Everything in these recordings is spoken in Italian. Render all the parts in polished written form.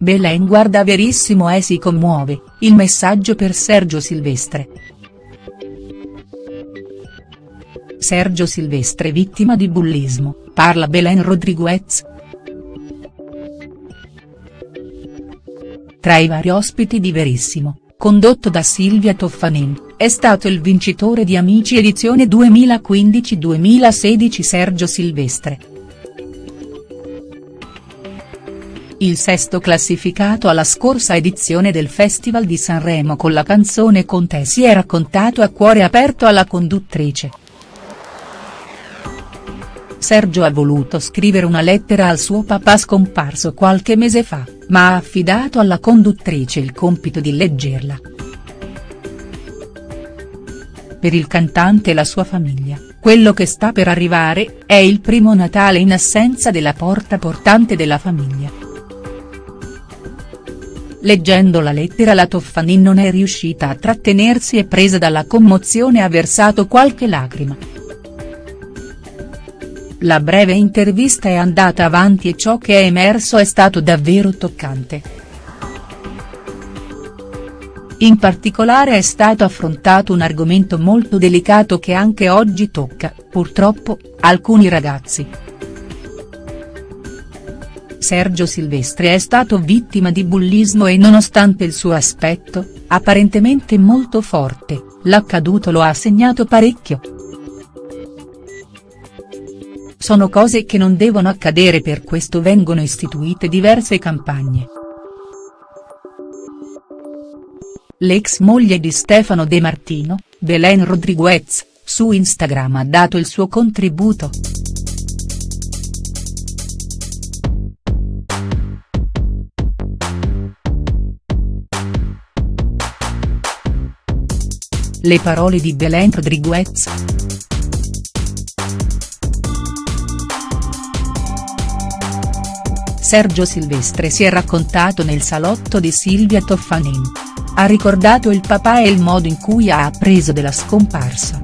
Belen guarda Verissimo e si commuove, il messaggio per Sergio Silvestre. Sergio Silvestre vittima di bullismo, parla Belen Rodriguez. Tra i vari ospiti di Verissimo, condotto da Silvia Toffanin, è stato il vincitore di Amici edizione 2015-2016 Sergio Silvestre. Il sesto classificato alla scorsa edizione del Festival di Sanremo con la canzone Con te si è raccontato a cuore aperto alla conduttrice. Sergio ha voluto scrivere una lettera al suo papà scomparso qualche mese fa, ma ha affidato alla conduttrice il compito di leggerla. Per il cantante e la sua famiglia, quello che sta per arrivare, è il primo Natale in assenza della portante della famiglia. Leggendo la lettera la Toffanin non è riuscita a trattenersi e presa dalla commozione ha versato qualche lacrima. La breve intervista è andata avanti e ciò che è emerso è stato davvero toccante. In particolare è stato affrontato un argomento molto delicato che anche oggi tocca, purtroppo, alcuni ragazzi. Sergio Silvestre è stato vittima di bullismo e nonostante il suo aspetto, apparentemente molto forte, l'accaduto lo ha segnato parecchio. Sono cose che non devono accadere, per questo vengono istituite diverse campagne. L'ex moglie di Stefano De Martino, Belen Rodriguez, su Instagram ha dato il suo contributo. Le parole di Belen Rodriguez. Sergio Silvestre si è raccontato nel salotto di Silvia Toffanin. Ha ricordato il papà e il modo in cui ha appreso della scomparsa.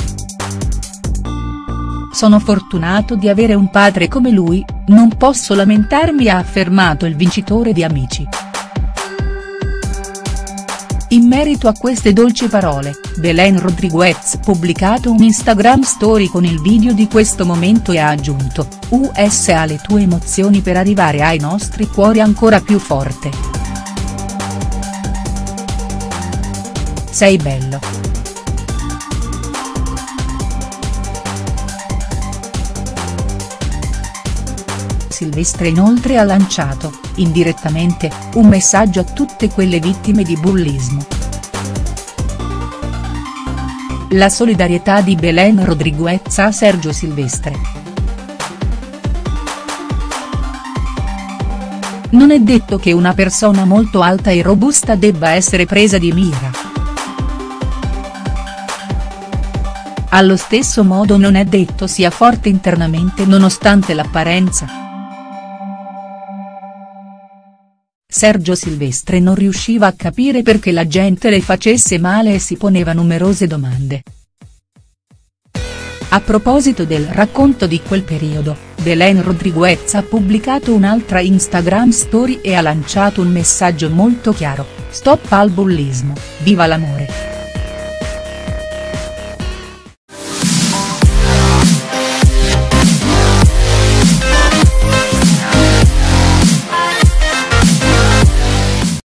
Sono fortunato di avere un padre come lui, non posso lamentarmi, ha affermato il vincitore di Amici. In merito a queste dolci parole, Belen Rodriguez ha pubblicato un Instagram story con il video di questo momento e ha aggiunto: "US alle tue emozioni per arrivare ai nostri cuori ancora più forte. Sei bello". Silvestre inoltre ha lanciato, indirettamente, un messaggio a tutte quelle vittime di bullismo. La solidarietà di Belen Rodriguez a Sergio Silvestre. Non è detto che una persona molto alta e robusta debba essere presa di mira. Allo stesso modo non è detto sia forte internamente nonostante l'apparenza. Sergio Silvestre non riusciva a capire perché la gente le facesse male e si poneva numerose domande. A proposito del racconto di quel periodo, Belen Rodriguez ha pubblicato un'altra Instagram story e ha lanciato un messaggio molto chiaro: "Stop al bullismo, viva l'amore".